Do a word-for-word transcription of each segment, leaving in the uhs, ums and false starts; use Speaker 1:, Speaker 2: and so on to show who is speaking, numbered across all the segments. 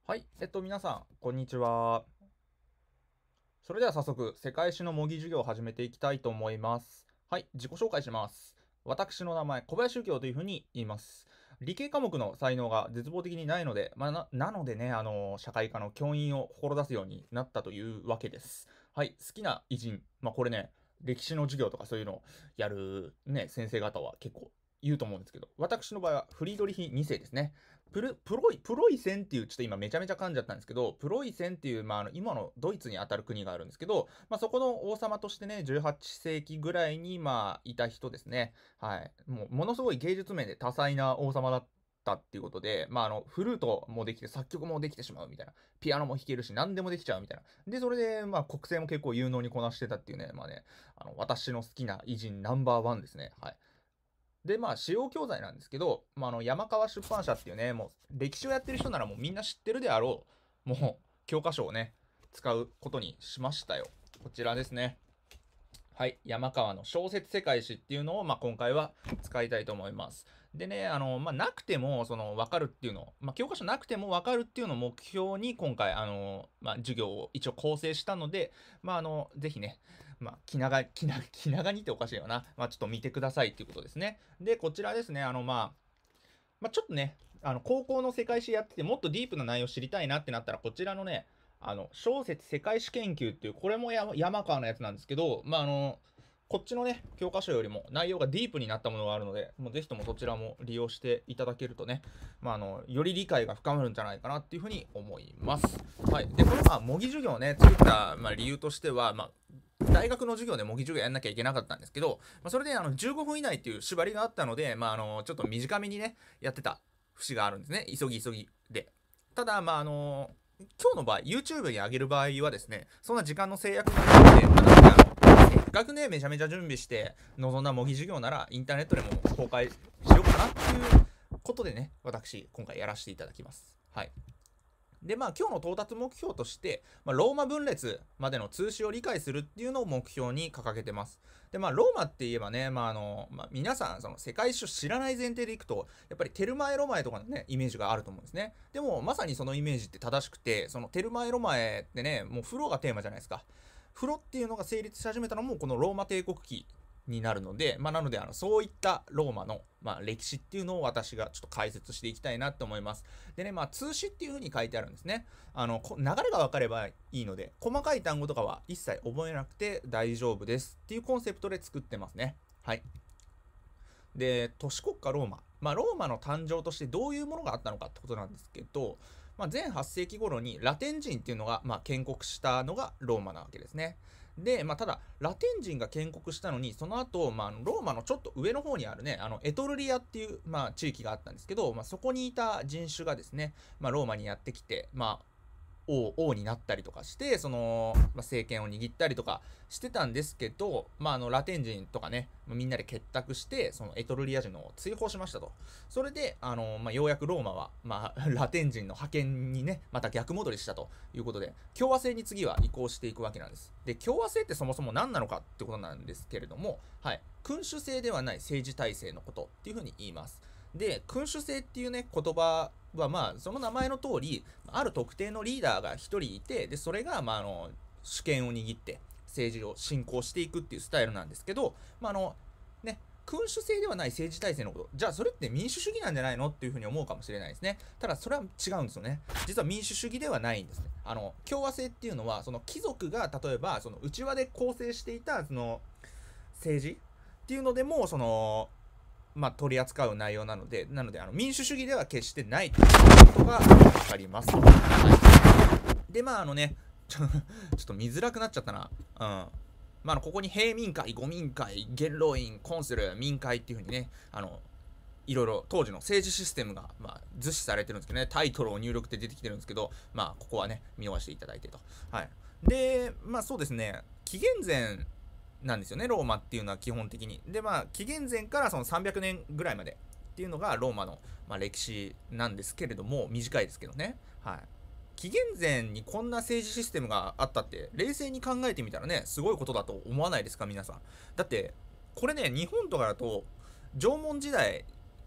Speaker 1: はい、えっと、皆さん、こんにちは。それでは早速、世界史の模擬授業を始めていきたいと思います。はい、自己紹介します。私の名前、小林右京というふうに言います。理系科目の才能が絶望的にないので、まあ、ななのでね、あの、社会科の教員を志すようになったというわけです。はい、好きな偉人、まあ、これね、歴史の授業とかそういうのをやるね、先生方は結構言うと思うんですけど、私の場合はフリードリヒに世ですね。プルプロイプロイセンっていう、ちょっと今めちゃめちゃ噛んじゃったんですけど、プロイセンっていう、まあ、あの今のドイツにあたる国があるんですけど、まあ、そこの王様としてね、じゅうはっ世紀ぐらいに、まあ、いた人ですね。はい。もう、ものすごい芸術面で多彩な王様だったっていうことで、まあ、あの、フルートもできて、作曲もできてしまうみたいな。ピアノも弾けるし、何でもできちゃうみたいな。で、それで、まあ、国政も結構有能にこなしてたっていうね、まあね、あの、私の好きな偉人ナンバーワンですね。はい。で、まあ、使用教材なんですけど、まあ、あの山川出版社っていうね、もう歴史をやってる人ならもうみんな知ってるであろう、もう教科書をね、使うことにしましたよ。こちらですね。はい、山川の小説世界史っていうのを、まあ、今回は使いたいと思います。でね、あの、まあ、なくても、その、わかるっていうの、まあ、教科書なくてもわかるっていうのを目標に、今回、あの、まあ、授業を一応構成したので、まあ、あの、ぜひね、まあ、気長、気長、気長にっておかしいよな。まあ、ちょっと見てくださいっていうことですね。で、こちらですね、あの、まあ、まあ、ちょっとね、あの、高校の世界史やってて、もっとディープな内容知りたいなってなったら、こちらのね、あの、小説世界史研究っていう、これもや山川のやつなんですけど、まあ、あの、こっちのね、教科書よりも内容がディープになったものがあるので、もうぜひともそちらも利用していただけるとね、まあ、あの、より理解が深まるんじゃないかなっていうふうに思います。はい。で、この、まあ、模擬授業をね、作った、まあ、理由としては、まあ、大学の授業で模擬授業やんなきゃいけなかったんですけど、まあ、それであのじゅうごふん以内っていう縛りがあったので、まあ、あのちょっと短めにねやってた節があるんですね。急ぎ急ぎで。ただ、まああの今日の場合 YouTube に上げる場合はですね、そんな時間の制約がないので、まあ、なのであのせっかくねめちゃめちゃ準備して臨んだ模擬授業ならインターネットでも公開しようかなっていうことでね、私今回やらせていただきます。はい。で、まあ、今日の到達目標として、まあ、ローマ分裂までの通史を理解するっていうのを目標に掲げてます。で、まあ、ローマって言えばね、まあ、あの、まあ、皆さん、その世界史を知らない前提でいくと、やっぱりテルマエロマエとかのね、イメージがあると思うんですね。でも、まさにそのイメージって正しくて、そのテルマエロマエってね、もう風呂がテーマじゃないですか。風呂っていうのが成立し始めたのも、このローマ帝国期になるので、まあ、なのであのそういったローマの、まあ、歴史っていうのを私がちょっと解説していきたいなと思います。でね、まあ、通史っていう風に書いてあるんですね。あの流れが分かればいいので、細かい単語とかは一切覚えなくて大丈夫ですっていうコンセプトで作ってますね。はい。で、都市国家ローマ。まあ、ローマの誕生としてどういうものがあったのかってことなんですけど、まあ、前はっ世紀頃にラテン人っていうのが、まあ、建国したのがローマなわけですね。で、まあ、ただ、ラテン人が建国したのに、その後、まあ、ローマのちょっと上の方にあるね、あのエトルリアっていう、まあ、地域があったんですけど、まあ、そこにいた人種がですね、まあ、ローマにやってきて、まあ、王王になったりとかして、その、まあ、政権を握ったりとかしてたんですけど、まあ、あのラテン人とかね、みんなで結託してそのエトルリア人を追放しましたと。それであの、まあ、ようやくローマは、まあ、ラテン人の覇権にねまた逆戻りしたということで、共和制に次は移行していくわけなんです。で、共和制ってそもそも何なのかってことなんですけれども、はい、君主制ではない政治体制のことっていうふうに言います。で、君主制っていうね言葉は、まあその名前の通り、ある特定のリーダーが一人いて、でそれが、まあ、あの主権を握って政治を進行していくっていうスタイルなんですけど、まああのね、君主制ではない政治体制のこと、じゃあそれって民主主義なんじゃないのっていうふうに思うかもしれないですね。ただそれは違うんですよね。実は民主主義ではないんですね。あの共和制っていうのは、その貴族が例えばその内輪で構成していたその政治っていうのでも、そのまあ、取り扱う内容なので、なのであの民主主義では決してないということが分かります。はい、で、まああのね、ちょちょっと見づらくなっちゃったな。うん。まあ、あのここに平民会、五民会、元老院、コンスル、民会っていう風にね、あのいろいろ当時の政治システムが、まあ、図示されてるんですけどね、タイトルを入力って出てきてるんですけど、まあ、ここはね、見逃していただいてと。はい。で、まあそうですね、紀元前なんですよね、ローマっていうのは基本的に。で、まあ、紀元前からそのさんびゃくねんぐらいまでっていうのがローマの、まあ、歴史なんですけれども、短いですけどね。はい。紀元前にこんな政治システムがあったって、冷静に考えてみたらね、すごいことだと思わないですか、皆さん。だって、これね、日本とかだと、縄文時代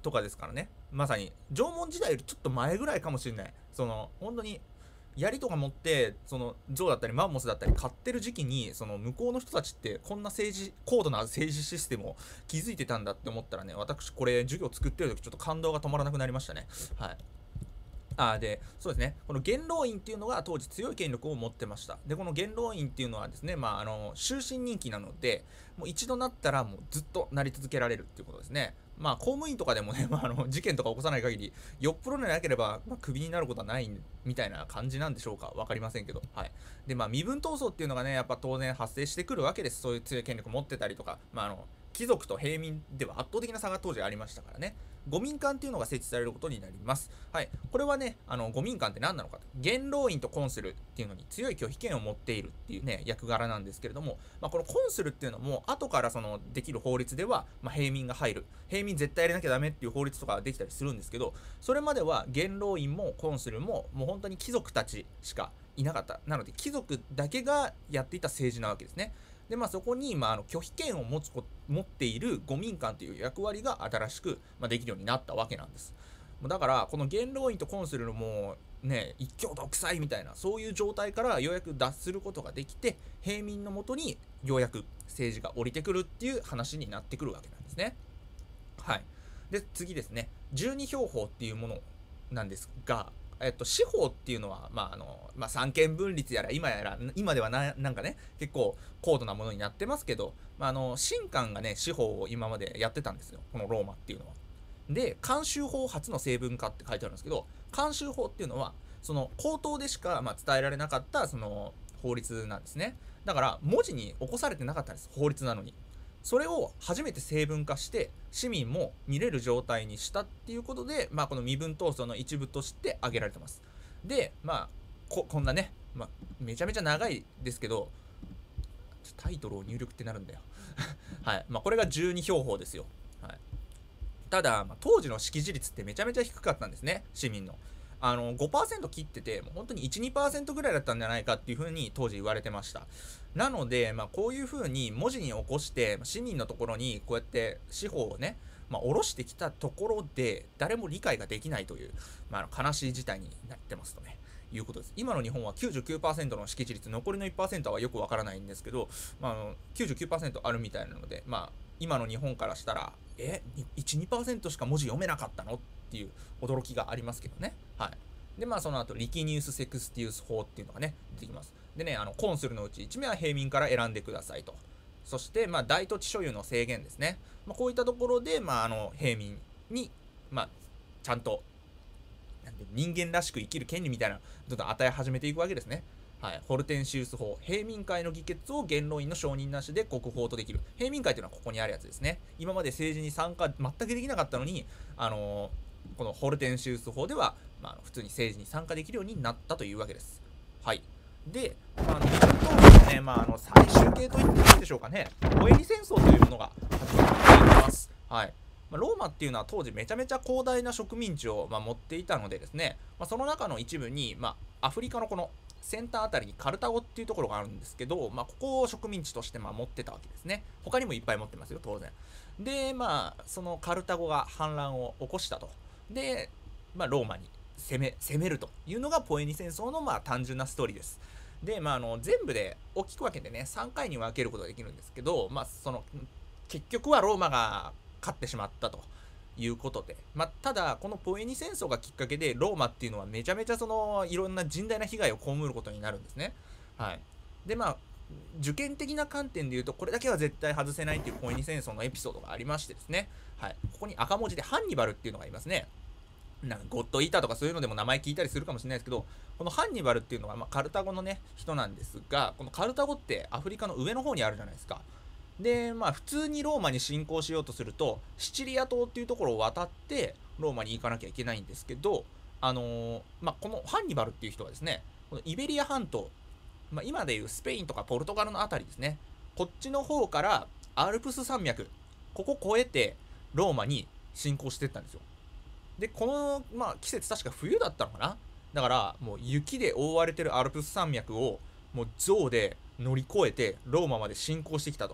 Speaker 1: とかですからね。まさに縄文時代よりちょっと前ぐらいかもしれない。その本当に槍とか持ってその象だったりマンモスだったり買ってる時期に、その向こうの人たちってこんな政治高度な政治システムを築いてたんだって思ったらね、私これ授業作ってる時ちょっと感動が止まらなくなりましたね。はい。あでそうですね、この元老院っていうのが当時強い権力を持ってました。でこの元老院っていうのはですね、まあ、あの終身任期なので、もう一度なったらもうずっとなり続けられるっていうことですね。まあ公務員とかでもね、まあ、あの事件とか起こさない限りよっぽどでなければ、まあ、クビになることはないみたいな感じなんでしょうか、分かりませんけど、はい。でまあ身分闘争っていうのがね、やっぱ当然発生してくるわけです。そういう強い権力を持ってたりとか、まあ、あの貴族と平民では圧倒的な差が当時ありましたからね。御民間っていうのが設置されることになります。はい。これはね、あの、御民間って何なのかと。元老院とコンスルっていうのに強い拒否権を持っているっていうね、役柄なんですけれども、まあ、このコンスルっていうのも、後からその、できる法律では、まあ、平民が入る。平民絶対入れなきゃダメっていう法律とかができたりするんですけど、それまでは元老院もコンスルも、もう本当に貴族たちしかいなかった。なので、貴族だけがやっていた政治なわけですね。でまあ、そこに、まあ、あの拒否権を持つこ持っている御民間という役割が新しく、まあ、できるようになったわけなんです。だからこの元老院とコンスルのもうね一挙独裁みたいなそういう状態からようやく脱することができて、平民のもとにようやく政治が降りてくるっていう話になってくるわけなんですね。はい。で次ですね、十二票法っていうものなんですが、えっと、司法っていうのは、まああのまあ、三権分立やら今やら今ではななんかね結構高度なものになってますけど、まあ、あの神官がね司法を今までやってたんですよ、このローマっていうのは。で慣習法初の成文化って書いてあるんですけど、慣習法っていうのはその口頭でしか、まあ、伝えられなかったその法律なんですね。だから文字に起こされてなかったんです、法律なのに。それを初めて成文化して市民も見れる状態にしたっていうことで、まあ、この身分闘争の一部として挙げられてます。でまあ こ, こんなね、まあ、めちゃめちゃ長いですけどタイトルを入力ってなるんだよはい、まあ、これがじゅうに票法ですよ。はい、ただ、まあ、当時の識字率ってめちゃめちゃ低かったんですね、市民の。あの ごパーセント 切ってて、もう本当にいち、にパーセント ぐらいだったんじゃないかっていう風に当時言われてました。なので、まあ、こういう風に文字に起こして市民のところにこうやって司法をね、まあ、下ろしてきたところで誰も理解ができないという、まあ、悲しい事態になってますとねいうことです。今の日本は きゅうじゅうきゅうパーセント の識字率、残りの いちパーセント はよくわからないんですけど、まあ、あの きゅうじゅうきゅうパーセント あるみたいなので、まあ、今の日本からしたらえいち、にパーセント しか文字読めなかったのっていう驚きがありますけどね。はい。でまあその後リキニウス・セクスティウス法っていうのがね出てきます。でね、あのコンスルのうちいち名は平民から選んでくださいと。そしてまあ大土地所有の制限ですね。まあ、こういったところでまああの平民にまあちゃんと人間らしく生きる権利みたいなどんどん与え始めていくわけですね。はい、ホルテンシウス法、平民会の議決を元老院の承認なしで国法とできる。平民会というのはここにあるやつですね。今まで政治に参加全くできなかったのに、あのー、このホルテンシウス法では、まあ、普通に政治に参加できるようになったというわけです。はい。で、まあ、日本当時のね、まあ、あの最終形といってもいいでしょうかね、ポエリ戦争というものが始まっています。はい。まあ、ローマっていうのは当時めちゃめちゃ広大な植民地を、まあ、持っていたのでですね、まあ、その中の一部に、まあ、アフリカのこの先端あたりにカルタゴっていうところがあるんですけど、まあ、ここを植民地としてまあ持ってたわけですね。他にもいっぱい持ってますよ、当然。で、まあ、そのカルタゴが反乱を起こしたと。で、まあ、ローマに攻め、攻めるというのがポエニ戦争のまあ単純なストーリーです。で、まあ、あの全部で大きく分けてね、さんかいに分けることができるんですけど、まあ、その結局はローマが勝ってしまったと。いうことで、まあ、ただこのポエニ戦争がきっかけでローマっていうのはめちゃめちゃそのいろんな甚大な被害を被ることになるんですね。はい。でまあ受験的な観点で言うとこれだけは絶対外せないっていうポエニ戦争のエピソードがありましてですね、はい、ここに赤文字でハンニバルっていうのがいますね。なんかゴッドイーターとかそういうのでも名前聞いたりするかもしれないですけど、このハンニバルっていうのはまあカルタゴのね人なんですが、このカルタゴってアフリカの上の方にあるじゃないですか。でまあ普通にローマに侵攻しようとするとシチリア島っていうところを渡ってローマに行かなきゃいけないんですけど、あのー、まあ、このハンニバルっていう人はですね、このイベリア半島、まあ、今でいうスペインとかポルトガルのあたりですね、こっちの方からアルプス山脈ここ越えてローマに侵攻していったんですよ。でこの、まあ、季節確か冬だったのかな。だからもう雪で覆われてるアルプス山脈をもう象で乗り越えてローマまで侵攻してきたと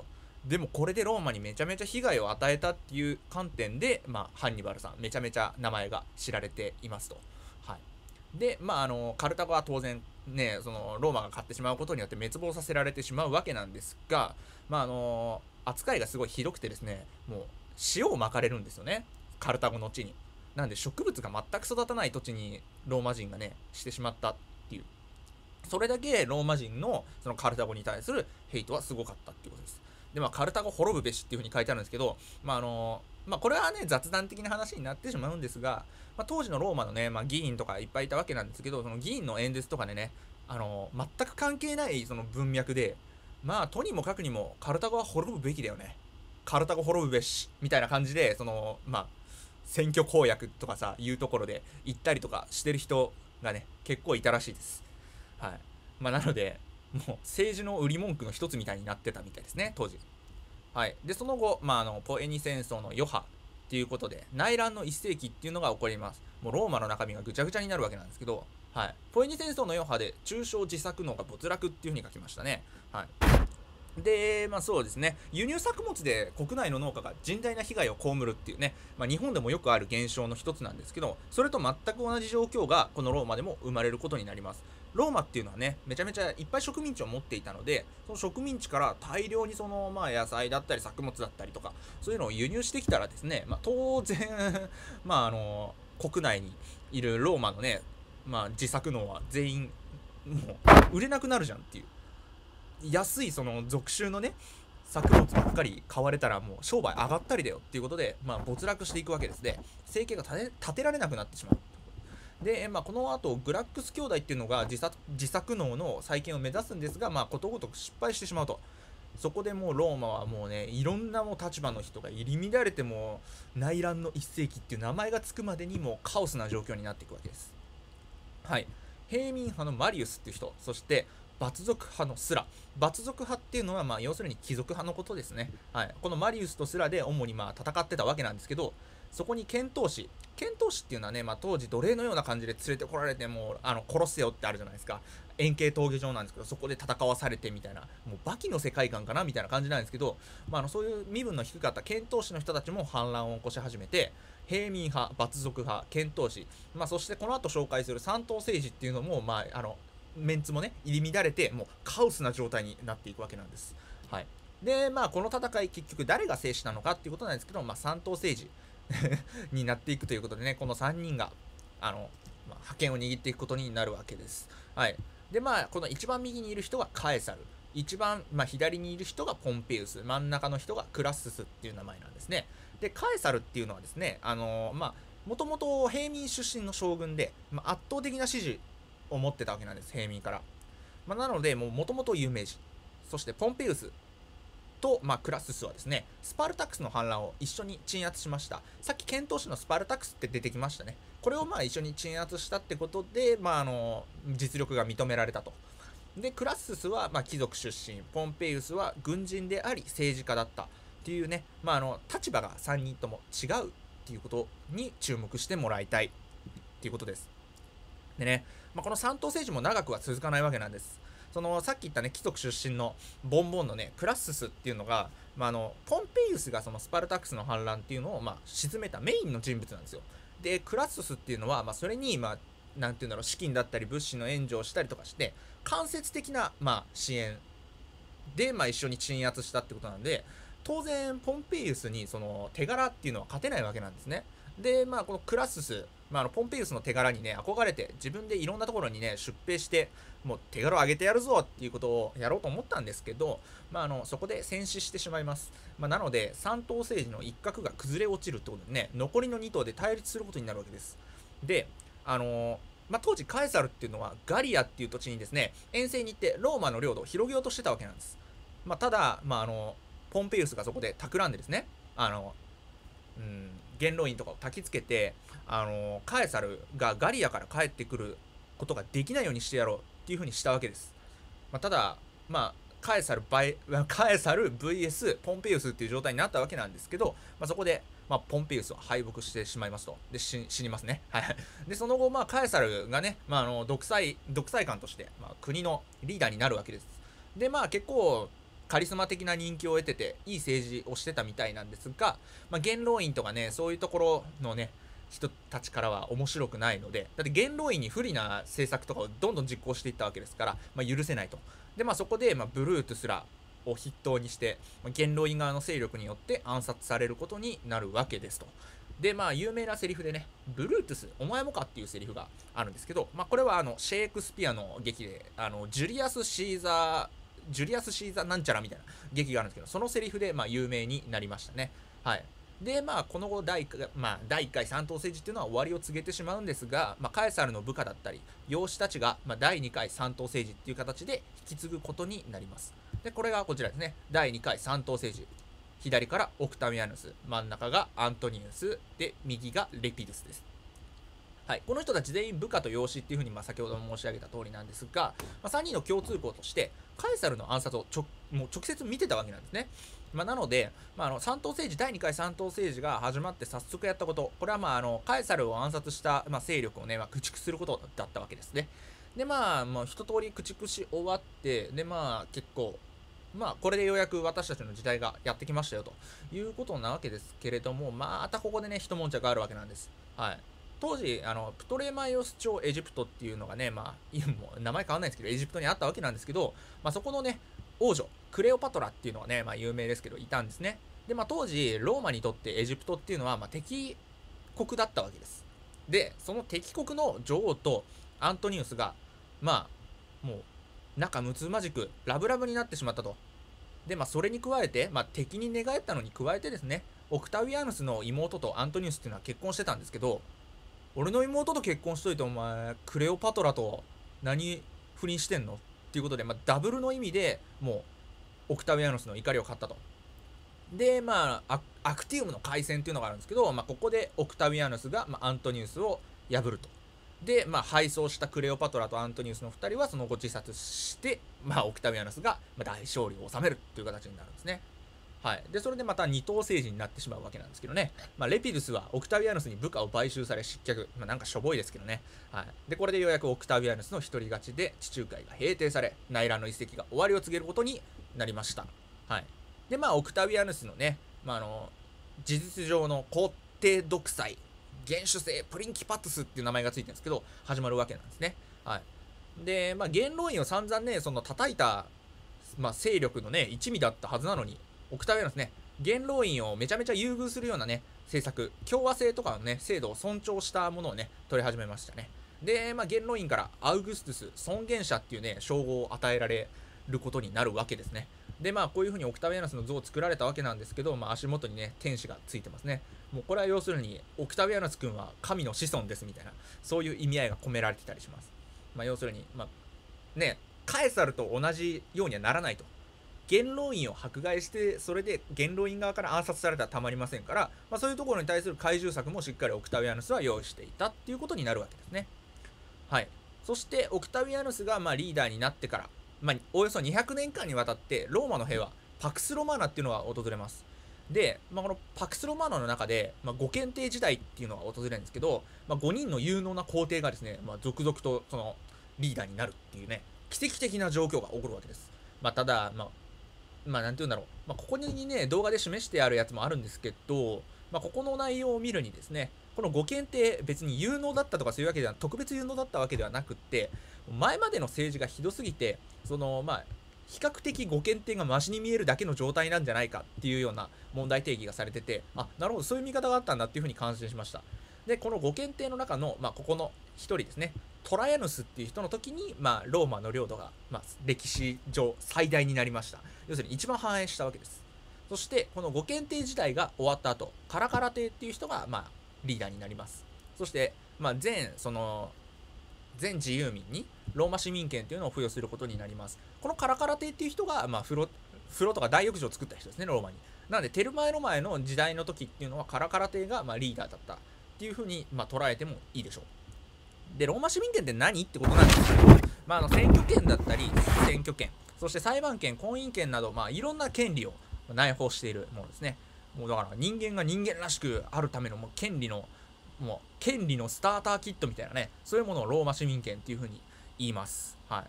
Speaker 1: でもこれでローマにめちゃめちゃ被害を与えたっていう観点で、まあ、ハンニバルさんめちゃめちゃ名前が知られていますと。はい、で、まあ、あのカルタゴは当然ね、そのローマが勝ってしまうことによって滅亡させられてしまうわけなんですが、まああの扱いがすごいひどくてですね、もう塩をまかれるんですよね、カルタゴの地に。なんで植物が全く育たない土地にローマ人がねしてしまったっていう、それだけローマ人のそのカルタゴに対するヘイトはすごかったっていうことです。で、まあ、カルタゴ滅ぶべしっていう風に書いてあるんですけど、まああのまあ、これはね雑談的な話になってしまうんですが、まあ、当時のローマのね、まあ、議員とかいっぱいいたわけなんですけど、その議員の演説とかでね、あの全く関係ないその文脈で、まあとにもかくにもカルタゴは滅ぶべきだよね、カルタゴ滅ぶべしみたいな感じで、そのまあ選挙公約とかさいうところで言ったりとかしてる人がね結構いたらしいです。はい。まあ、なのでもう政治の売り文句の一つみたいになってたみたいですね、当時。はい。でその後、まあ、あのポエニ戦争の余波っていうことで内乱の一世紀っていうのが起こります。もうローマの中身がぐちゃぐちゃになるわけなんですけど、はい、ポエニ戦争の余波で中小自作農が没落っていう風に書きましたね。はい。で、まあそうですね、輸入作物で国内の農家が甚大な被害を被るっていうね、まあ、日本でもよくある現象の一つなんですけど、それと全く同じ状況がこのローマでも生まれることになります。ローマっていうのはね、めちゃめちゃいっぱい植民地を持っていたので、その植民地から大量にその、まあ、野菜だったり作物だったりとか、そういうのを輸入してきたらですね、まあ、当然まああの国内にいるローマのね、まあ、自作農は全員もう売れなくなるじゃんっていう、安いその属州のね作物ばっかり買われたらもう商売上がったりだよっていうことで、まあ、没落していくわけですね。生計が立て立てられなくなってしまう。で、まあ、この後グラックス兄弟っていうのが自作自作農の再建を目指すんですが、まあ、ことごとく失敗してしまうと。そこでもうローマはもうね、いろんなもう立場の人が入り乱れて、もう内乱の一世紀っていう名前がつくまでにもうカオスな状況になっていくわけです。はい。平民派のマリウスっていう人、そして罰族派のスラ。罰族派っていうのは、まあ、要するに貴族派のことですね。はい。このマリウスとスラで主にまあ戦ってたわけなんですけど、そこに遣唐使。遣唐使っていうのはね、まあ、当時奴隷のような感じで連れてこられて、もうあの殺せよってあるじゃないですか。円形闘技場なんですけど、そこで戦わされてみたいな、もうバキの世界観かなみたいな感じなんですけど、まあ、あのそういう身分の低かった遣唐使の人たちも反乱を起こし始めて、平民派、罰族派、遣唐使、まあ、そしてこの後紹介する三党政治っていうのも、まあ、あのメンツもね入り乱れて、もうカオスな状態になっていくわけなんです。はい。で、まあ、この戦い結局誰が制したのかっていうことなんですけど、まあ、三党政治になっていくということでね、このさんにんがあの、まあ、覇権を握っていくことになるわけです。はい。で、まあ、この一番右にいる人がカエサル、一番、まあ、左にいる人がポンペウス、真ん中の人がクラッススっていう名前なんですね。で、カエサルっていうのはですね、あのー、まあ、もともと平民出身の将軍で、まあ、圧倒的な支持を持ってたわけなんです、平民から。まあ、なので、もともと有名人。そして、ポンペウスと、まあ、クラススはですね、スパルタクスの反乱を一緒に鎮圧しました。さっき遣唐使のスパルタクスって出てきましたね。これをまあ一緒に鎮圧したってことで、まあ、あの実力が認められたと。で、クラッススはまあ貴族出身、ポンペイウスは軍人であり政治家だったっていうね、まあ、あの立場がさんにんとも違うっていうことに注目してもらいたいっていうことです。でね、まあ、この三党政治も長くは続かないわけなんです。そのさっき言ったね貴族出身のボンボンのねクラッススっていうのが、まあ、あのポンペイウスがそのスパルタクスの反乱っていうのをまあ沈めたメインの人物なんですよ。でクラッススっていうのは、まあ、それにまあなんていうんだろう、資金だったり物資の援助をしたりとかして間接的なまあ支援でまあ一緒に鎮圧したってことなんで、当然ポンペイウスにその手柄っていうのは勝てないわけなんですね。でまあこのクラッスス、まあ、あのポンペイウスの手柄にね憧れて自分でいろんなところにね出兵してもう手柄を上げてやるぞっていうことをやろうと思ったんですけど、まあ、あのそこで戦死してしまいます。まあ、なので三党政治の一角が崩れ落ちるってことでね、残りのに党で対立することになるわけです。であのまあ、当時カエサルっていうのはガリアっていう土地にですね遠征に行ってローマの領土を広げようとしてたわけなんです。まあ、ただ、まあ、あのポンペイウスがそこで企んでですね、あのうん、元老院とかを焚きつけて、あのカエサルがガリアから帰ってくることができないようにしてやろうっていう風にしたわけです。まあ、ただ、まあ、カエサルバイカエサル ブイエス ポンペイウスっていう状態になったわけなんですけど、まあ、そこで、まあ、ポンペイウスは敗北してしまいますと。で、死にますね。はい。で、その後、まあ、カエサルがね、まあ、あの独裁、独裁官として、まあ、国のリーダーになるわけです。で、まあ、結構、 カリスマ的な人気を得てて、いい政治をしてたみたいなんですが、まあ、元老院とかね、そういうところのね、人たちからは面白くないので、だって元老院に不利な政策とかをどんどん実行していったわけですから、まあ、許せないと。で、まあ、そこで、まあ、ブルートゥスらを筆頭にして、まあ、元老院側の勢力によって暗殺されることになるわけですと。で、まあ、有名なセリフでね、ブルートゥス、お前もかっていうセリフがあるんですけど、まあ、これはあのシェイクスピアの劇で、あのジュリアス・シーザー、ジュリアス・シーザーなんちゃらみたいな劇があるんですけど、そのセリフで、まあ、有名になりましたね。はい。で、まあ、この後第1回、まあ、だいいっかい三等政治っていうのは終わりを告げてしまうんですが、まあ、カエサルの部下だったり、養子たちが、まあ、だいにかい三等政治っていう形で引き継ぐことになります。で、これがこちらですね。だいにかい三等政治。左からオクタビアヌス、真ん中がアントニウス、で、右がレピドゥスです。はい、この人たち全員部下と養子っていうふうにまあ先ほども申し上げた通りなんですが、まあ、さんにんの共通項としてカエサルの暗殺をちょもう直接見てたわけなんですね。まあ、なので、まあ、あの三等政治だいにかい三等政治が始まって早速やったこと、これはまああのカエサルを暗殺した、まあ、勢力をね、まあ、駆逐することだったわけですね。でまあ、まあ、一通り駆逐し終わって、でまあ結構まあこれでようやく私たちの時代がやってきましたよということなわけですけれども、またここでね一悶着あるわけなんです。はい。当時あのプトレマイオス朝エジプトっていうのがね、まあ今も名前変わんないですけどエジプトにあったわけなんですけど、まあ、そこのね王女クレオパトラっていうのはね、まあ、有名ですけどいたんですね。でまあ当時ローマにとってエジプトっていうのは、まあ、敵国だったわけです。でその敵国の女王とアントニウスがまあもう仲睦まじくラブラブになってしまったと。でまあそれに加えて、まあ、敵に寝返ったのに加えてですね、オクタウィアヌスの妹とアントニウスっていうのは結婚してたんですけど、俺の妹と結婚しといてお前クレオパトラと何不倫してんのっていうことで、まあ、ダブルの意味でもうオクタウィアヌスの怒りを買ったと。でまあアクティウムの海戦っていうのがあるんですけど、まあ、ここでオクタウィアヌスが、まあ、アントニウスを破ると。でまあ敗走したクレオパトラとアントニウスのふたりはその後自殺して、まあ、オクタウィアヌスが大勝利を収めるっていう形になるんですね。はい、でそれでまた二等政治になってしまうわけなんですけどね、まあ、レピドゥスはオクタビアヌスに部下を買収され失脚、まあ、なんかしょぼいですけどね、はい、でこれでようやくオクタビアヌスの一人勝ちで地中海が平定され内乱の一石が終わりを告げることになりました。はい、でまあオクタビアヌスのね、まあ、あの事実上の皇帝独裁元首制プリンキパトゥスっていう名前がついてるんですけど始まるわけなんですね。はい、でまあ元老院を散々ねその叩いた、まあ、勢力のね一味だったはずなのにオクタビアヌスね、元老院をめちゃめちゃ優遇するようなね、政策、共和制とかのね、制度を尊重したものをね、取り始めましたね。で、まあ、元老院からアウグストゥス、尊厳者っていうね、称号を与えられることになるわけですね。で、まあ、こういうふうにオクタビアヌスの像を作られたわけなんですけど、まあ、足元にね、天使がついてますね。もうこれは要するに、オクタビアヌス君は神の子孫ですみたいな、そういう意味合いが込められてたりします。まあ、要するに、まあ、ね、カエサルと同じようにはならないと。元老院を迫害してそれで元老院側から暗殺されたらたまりませんから、まあ、そういうところに対する懐柔策もしっかりオクタビアヌスは用意していたっていうことになるわけですね。はい。そしてオクタビアヌスがまあリーダーになってから、まあ、およそにひゃくねんかんにわたってローマの平和パクスロマーナっていうのが訪れます。で、まあ、このパクスロマーナの中で、まあ、ご検定時代っていうのが訪れるんですけど、まあ、ごにんの有能な皇帝がですね、まあ、続々とそのリーダーになるっていうね奇跡的な状況が起こるわけです。まあ、ただ、まあまあ、なんて言うんだろう。まあ、ここにね、動画で示してあるやつもあるんですけど、まあ、ここの内容を見るにですね、このご検定別に有能だったとかそういうわけでは、特別有能だったわけではなくって、前までの政治がひどすぎて、その、まあ、比較的ご検定がマシに見えるだけの状態なんじゃないかっていうような問題定義がされてて、あ、なるほど、そういう見方があったんだっていうふうに感心しました。で、このご検定の中の、まあ、ここのひとりですね、トライアヌスっていう人の時に、まあ、ローマの領土が、まあ、歴史上最大になりました。要するに一番繁栄したわけです。そしてこのご検定時代が終わった後、カラカラ帝っていう人が、まあ、リーダーになります。そして、まあ、全その全自由民にローマ市民権っていうのを付与することになります。このカラカラ帝っていう人が、まあ、風呂風呂とか大浴場を作った人ですね、ローマに。なのでテルマエロマエの時代の時っていうのはカラカラ帝が、まあ、リーダーだったっていうふうに、まあ、捉えてもいいでしょう。でローマ市民権って何ってことなんですけど、まあ、あの選挙権だったり選挙権、そして裁判権、婚姻権など、まあ、いろんな権利を内包しているものですね。もうだから人間が人間らしくあるためのもう権利のもう権利のスターターキットみたいなね、そういうものをローマ市民権っていうふうに言います。はい。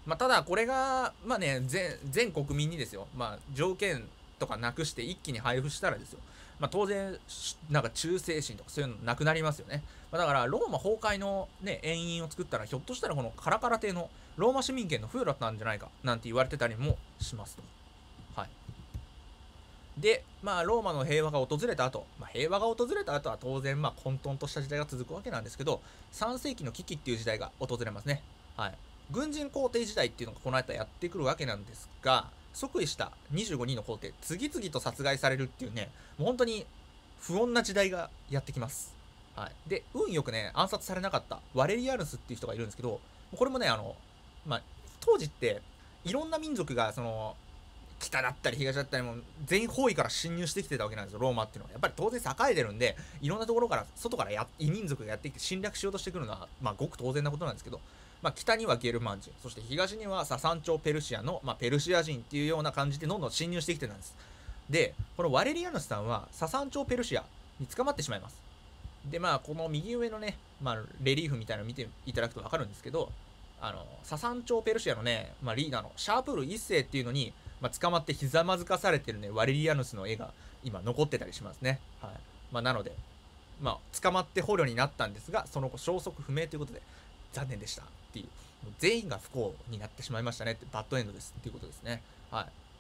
Speaker 1: まあ、ただこれがまあね、全全国民にですよ、まあ、条件とかなくして一気に配布したらですよ、まあ、当然なんか忠誠心とかそういうのなくなりますよね。まあ、だからローマ崩壊のね遠因を作ったら、ひょっとしたらこのカラカラ帝のローマ市民権の付与だったんじゃないかなんて言われてたりもしますと。はい。で、まあ、ローマの平和が訪れた後、まあ、平和が訪れた後は当然、まあ、混沌とした時代が続くわけなんですけど、さん世紀の危機っていう時代が訪れますね。はい。軍人皇帝時代っていうのがこの後やってくるわけなんですが、即位したにじゅうごにんの皇帝、次々と殺害されるっていうね、もう本当に不穏な時代がやってきます。はい。で、運よくね、暗殺されなかったワレリアヌスっていう人がいるんですけど、これもね、あの、まあ、当時って、いろんな民族が、その、北だったり東だったりも全方位から侵入してきてたわけなんですよ、ローマっていうのは。やっぱり当然栄えてるんで、いろんなところから外からや異民族がやってきて侵略しようとしてくるのは、まあ、ごく当然なことなんですけど、まあ、北にはゲルマン人、そして東にはササン朝ペルシアの、まあ、ペルシア人っていうような感じでどんどん侵入してきてたんです。で、このワレリアヌスさんはササン朝ペルシアに捕まってしまいます。で、まあ、この右上のね、まあ、レリーフみたいなのを見ていただくと分かるんですけど、あのササン朝ペルシアのね、まあ、リーダーのシャープール一世っていうのに、まあ、捕まってひざまずかされてるね、ワレリアヌスの絵が今残ってたりしますね。はい。まあ、なので、まあ、捕まって捕虜になったんですが、その後消息不明ということで、残念でしたっていう、もう全員が不幸になってしまいましたねって、バッドエンドですっていうことですね。はい。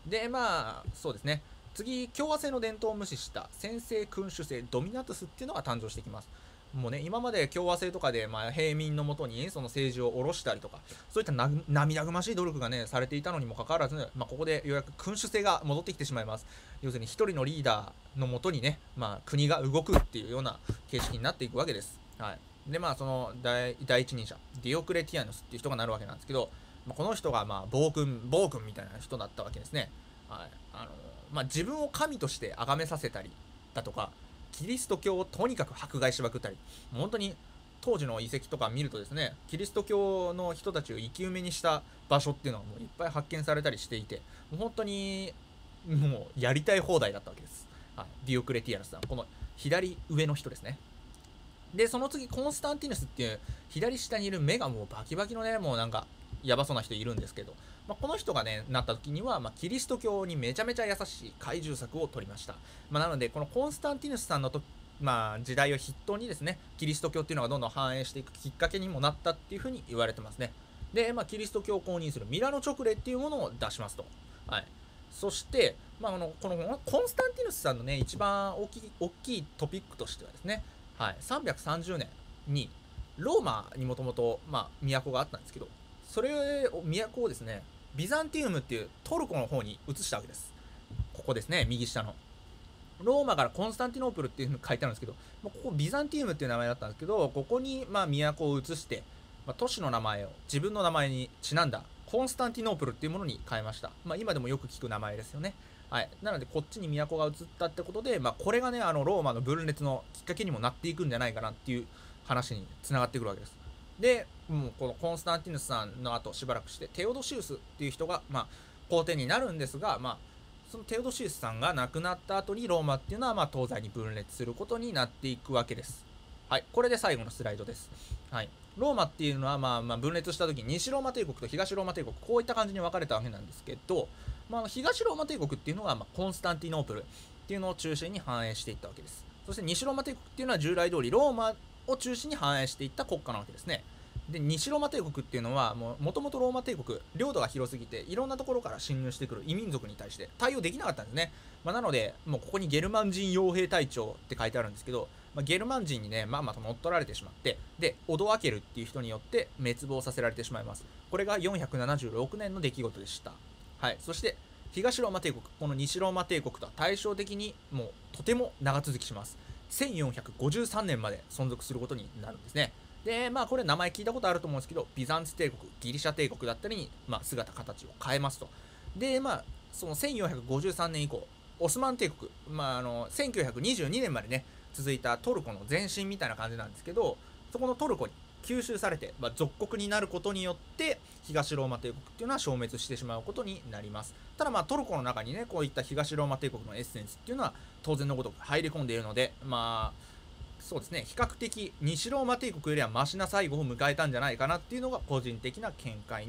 Speaker 1: で、まあ、そうですね。次、共和制の伝統を無視した専制君主制ドミナトゥスっていうのが誕生してきます。もうね、今まで共和制とかで、まあ、平民のもとにその政治を下ろしたりとか、そういったな涙ぐましい努力がね、されていたのにもかかわらず、まあ、ここでようやく君主制が戻ってきてしまいます。要するに一人のリーダーのもとにね、まあ、国が動くっていうような形式になっていくわけです。はい。で、まあ、その第第一人者、ディオクレティアヌスっていう人がなるわけなんですけど、まあ、この人が、まあ、暴君、暴君みたいな人だったわけですね。はい。あの、まあ、自分を神として崇めさせたりだとか、キリスト教をとにかく迫害しまくったり、本当に当時の遺跡とか見るとですね、キリスト教の人たちを生き埋めにした場所っていうのがもういっぱい発見されたりしていて、もう本当にもうやりたい放題だったわけです。はい、ディオクレティアヌスさん、この左上の人ですね。で、その次、コンスタンティヌスっていう左下にいる目がもうバキバキのね、もうなんかやばそうな人いるんですけど、まあ、この人がね、なった時には、まあ、キリスト教にめちゃめちゃ優しい懐柔策を取りました。まあ、なので、このコンスタンティヌスさんのと、まあ、時代を筆頭にですね、キリスト教っていうのがどんどん繁栄していくきっかけにもなったっていうふうに言われてますね。で、まあ、キリスト教を公認するミラノ直令っていうものを出しますと。はい。そして、まあ、あのこのコンスタンティヌスさんのね、一番大きい大きいトピックとしてはですね、はい、さんびゃくさんじゅうねんにローマにもともと都があったんですけど、それを都をですね、ビザンティウムっていうトルコの方に移したわけです。ここですね、右下の。ローマからコンスタンティノープルっていうふうに書いてあるんですけど、ここビザンティウムっていう名前だったんですけど、ここにまあ都を移して、まあ、都市の名前を自分の名前にちなんだコンスタンティノープルっていうものに変えました。まあ、今でもよく聞く名前ですよね。はい。なので、こっちに都が移ったってことで、まあ、これがね、あの、ローマの分裂のきっかけにもなっていくんじゃないかなっていう話につながってくるわけです。で、もうこのコンスタンティヌスさんの後しばらくして、テオドシウスっていう人が、まあ、皇帝になるんですが、まあ、そのテオドシウスさんが亡くなった後にローマっていうのは、まあ、東西に分裂することになっていくわけです。はい。これで最後のスライドです。はい。ローマっていうのは、まあ、まあ分裂した時に西ローマ帝国と東ローマ帝国、こういった感じに分かれたわけなんですけど、まあ、東ローマ帝国っていうのは、まあ、コンスタンティノープルっていうのを中心に繁栄していったわけです。そして西ローマ帝国っていうのは従来通りローマを中心に繁栄していった国家なわけですね。で、西ローマ帝国っていうのは、もともとローマ帝国、領土が広すぎて、いろんなところから侵入してくる異民族に対して対応できなかったんですね。まあ、なので、もうここにゲルマン人傭兵隊長って書いてあるんですけど、まあ、ゲルマン人にね、まあまあ乗っ取られてしまって、で、オドアケルっていう人によって滅亡させられてしまいます。これがよんひゃくななじゅうろくねんの出来事でした。はい。そして、東ローマ帝国、この西ローマ帝国とは対照的に、もうとても長続きします。せんよんひゃくごじゅうさんねんまで存続することになるんですね。で、まあこれ名前聞いたことあると思うんですけど、ビザンツ帝国、ギリシャ帝国だったりに、まあ、姿形を変えますと。で、まあ、そのせんよんひゃくごじゅうさんねん以降、オスマン帝国、まああの、せんきゅうひゃくにじゅうにねんまでね、続いたトルコの前身みたいな感じなんですけど、そこのトルコに吸収されて、まあ、属国になることによって東ローマ帝国っていうのは消滅してしまうことになります。ただまあトルコの中にね、こういった東ローマ帝国のエッセンスっていうのは当然のごとく入り込んでいるので、まあそうですね、比較的西ローマ帝国よりはマシな最後を迎えたんじゃないかなっていうのが個人的な見解に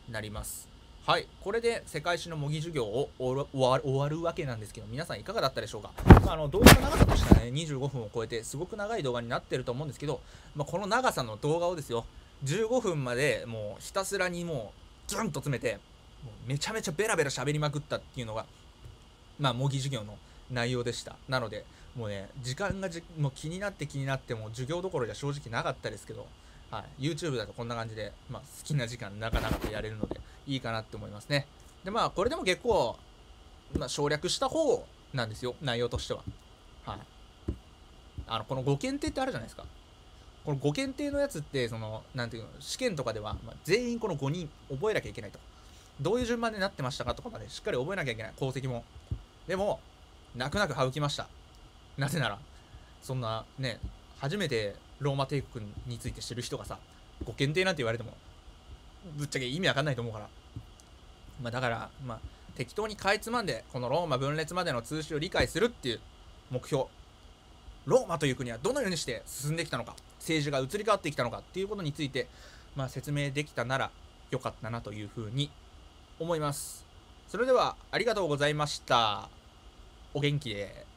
Speaker 1: なります。はい、これで世界史の模擬授業を終わ終わるわけなんですけど、皆さんいかがだったでしょうか。まあ、あの動画の長さとしてはね、にじゅうごふんを超えてすごく長い動画になってると思うんですけど、まあ、この長さの動画をですよ、じゅうごふんまでもうひたすらにもうギュンと詰めて、もうめちゃめちゃベラベラ喋りまくったっていうのが、まあ、模擬授業の内容でした。なので、もうね、時間がじもう気になって気になってもう授業どころじゃ正直なかったですけど、はい、YouTube だとこんな感じで、まあ、好きな時間長々とやれるのでいいかなって思いますね。でまあこれでも結構、まあ、省略した方なんですよ、内容としては。はい、あのこのご検定ってあるじゃないですか。このご検定のやつってそのなんていうの、試験とかでは、まあ、全員このごにん覚えなきゃいけないと、どういう順番でなってましたかとかまでしっかり覚えなきゃいけない、功績も。でも泣く泣く省きました。なぜならそんなね、初めてローマ帝国について知る人がさ、ご検定なんて言われてもぶっちゃけ意味わかんないと思うから、まあ、だからまあ適当にかいつまんでこのローマ分裂までの通史を理解するっていう目標、ローマという国はどのようにして進んできたのか、政治が移り変わってきたのかっていうことについて、まあ、説明できたならよかったなというふうに思います。それではありがとうございました。お元気で。